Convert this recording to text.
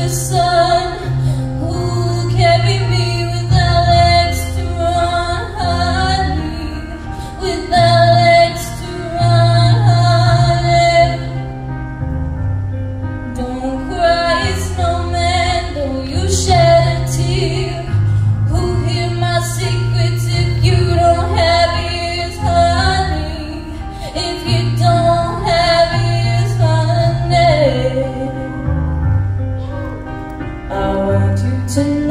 the sun, who carry me without legs to run, honey, without legs to run, honey. Don't cry, snowman, though you shed a tear. Who hear my secrets if you don't have ears, honey? If you don't have ears, honey. I want you to know